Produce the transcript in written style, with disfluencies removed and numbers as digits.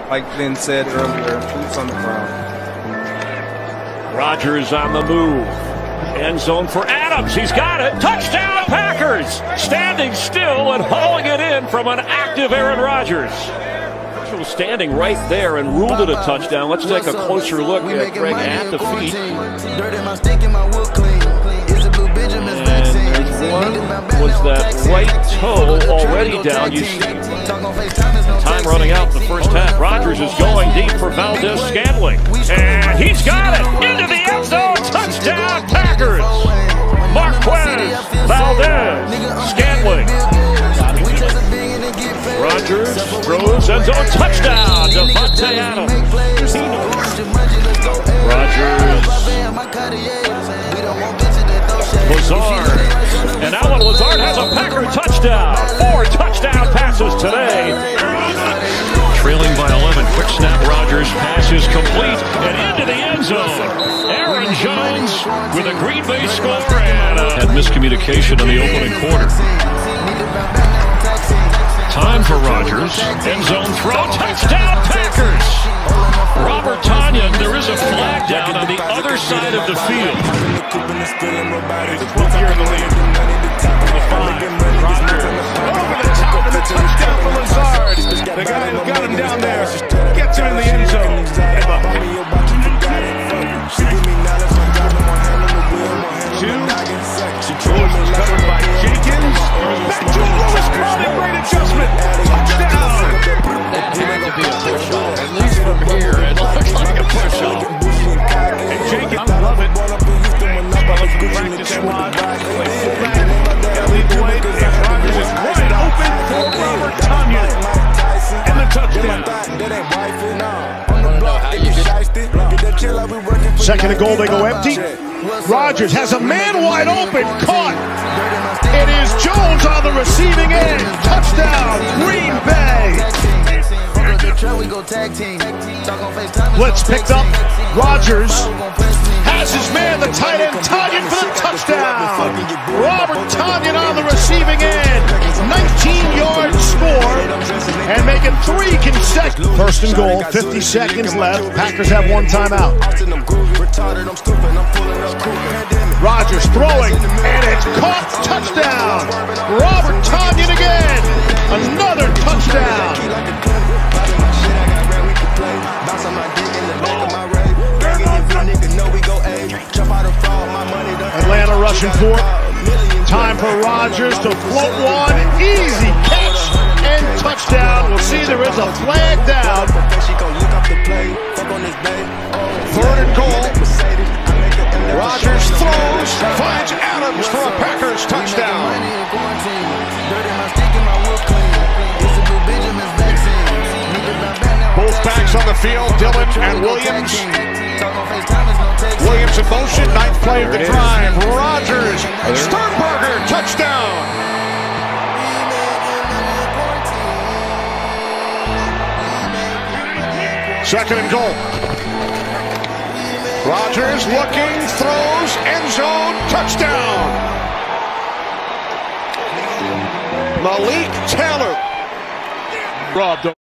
like Lynn said earlier, boots on the ground. Rodgers on the move. End zone for Adams. He's got it. Touchdown, Packers! Standing still and hauling it in from an active Aaron Rodgers. Was standing right there and ruled it a touchdown. Let's take a closer look at Greg at the feet. And one was that right toe already down. You see time running out in the first half. Rodgers is going deep for Valdes-Scantling. And he's got it into the end zone. Touchdown, Packers! Marquez Valdes-Scantling. Rodgers throws, end zone, touchdown, Davante Adams. Rodgers, Lazard, and Allen Lazard has a Packer touchdown. 4 touchdown passes today. Trailing by 11, quick snap, Rodgers, pass is complete, and into the end zone. Aaron Jones with a Green Bay score and had miscommunication in the opening quarter. Time for Rodgers. End zone throw. Touchdown, Packers! Robert Tonyan, there is a flag down on the other side of the field. Here in the lead. Rodgers over the top of the touchdown for Lazard. The guy who got him down there gets him in the end zone. Covered by Jenkins. Back to Lewis. Great adjustment. Touchdown. That had to be a push-off. At least from here, it looks like a push-off. And Jenkins, I love it. Practice squad. Lead the way. Rodgers is wide open for Robert Tonyan. And the touchdown. I don't know how you did. Second and goal, they go empty. Rodgers has a man wide open, caught. It is Jones on the receiving end. Touchdown, Green Bay. Blitz picked up. Rodgers has his man, the tight end, Tonyan for the touchdown. Robert Tonyan on the receiving end. 19-yard score and making 3 consecutive. First and goal, 50 seconds left. Packers have 1 timeout. Rodgers throwing, and it's caught. Touchdown! Robert Tonyan again! Another touchdown! Atlanta rushing for it. Time for Rodgers to float one. Easy catch and touchdown. We'll see there is a flag down. Third and goal. Rodgers throws, finds Adams for a Packers touchdown. Both backs on the field, Dillon and Williams. Williams in motion, 9th play of the drive. Rodgers, Sternberger, touchdown. Second and goal. Rodgers looking, throws, end zone, touchdown. Malik Taylor. Rob,